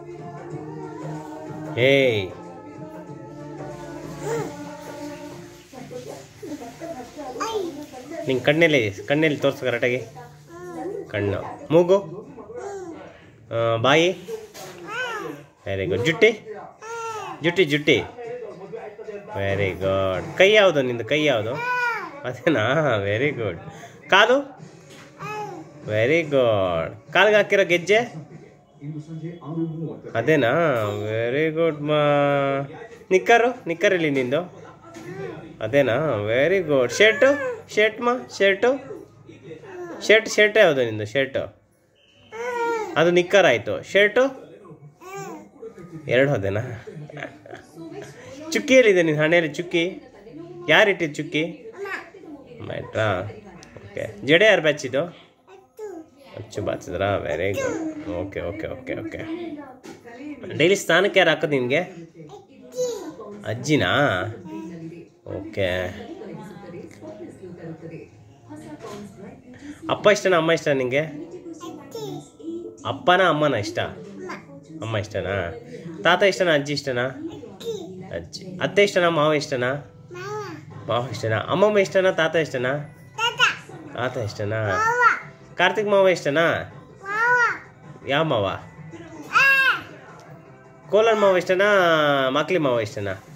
ಏಯ್ ನಿಂಗೆ ಕಣ್ಣಲ್ಲಿ ತೋರಿಸು ಕರೆಕ್ಟಾಗಿ. ಕಣ್ಣು, ಮೂಗು, ಬಾಯಿ. Very good. ಜುಟ್ಟಿ. Very good. ಕೈ ಯಾವುದು ನಿಂದು? ಕೈ ಯಾವುದು? ಅದೇನಾ? Very good. ಕಾಲು? Very good. ಕಾಲಿಗೆ ಹಾಕಿರೋ ಗೆಜ್ಜೆ ಅದೇನಾ? ವೆರಿ ಗುಡ್ ಮಾ. ನಿಕ್ಕರಲ್ಲಿ ನಿಂದು ಅದೇನಾ? Very good. ಶರ್ಟ್ ಯಾವುದು ನಿಂದು? ಶರ್ಟು ಅದು ನಿಕ್ಕರ್ ಆಯಿತು. ಶರ್ಟು ಎರಡು ಅದೇನಾ? ಚುಕ್ಕಿಯಲ್ಲಿದೆ ನಿನ್ನ ಹಣೆಯಲ್ಲಿ ಚುಕ್ಕಿ? ಯಾರಿಟ್ಟಿದ್ದು ಚುಕ್ಕಿ? ಆಯ್ತಾ? ಓಕೆ. ಜಡೆ ಯಾರು ಬಚ್ಚಿದ್ದು? ಅಚ್ಚು ಬಾಚಿದ್ರಾ? Very good. ಓಕೆ. ಡೈಲಿ ಸ್ನಾನಕ್ಕೆ ಯಾರು ಹಾಕೋದು ನಿನಗೆ? ಅಜ್ಜಿನಾ? ಓಕೆ. ಅಪ್ಪ ಇಷ್ಟನಾ ಅಮ್ಮ ಇಷ್ಟ ನಿನಗೆ? ಅಪ್ಪನ ಅಮ್ಮನ ಇಷ್ಟ? ಅಮ್ಮ ಇಷ್ಟನಾ? ತಾತ ಇಷ್ಟನಾ ಅಜ್ಜಿ ಇಷ್ಟನಾ? ಅಜ್ಜಿ. ಅತ್ತೆ ಇಷ್ಟನಾ ಮಾವ ಇಷ್ಟನಾ? ಮಾವ ಇಷ್ಟನಾ? ಅಮ್ಮಮ್ಮ ಇಷ್ಟನಾ ತಾತ ಇಷ್ಟನಾ? ತಾತ ಇಷ್ಟನಾ? ಕಾರ್ತಿಕ್ ಮಾವ ಇಷ್ಟನಾ? ಯಾವ ಮಾವ? ಕೋಲಾರ ಮಾವ ಇಷ್ಟನಾ? ಮಕ್ಳಿ ಮಾವ ಇಷ್ಟನಾ?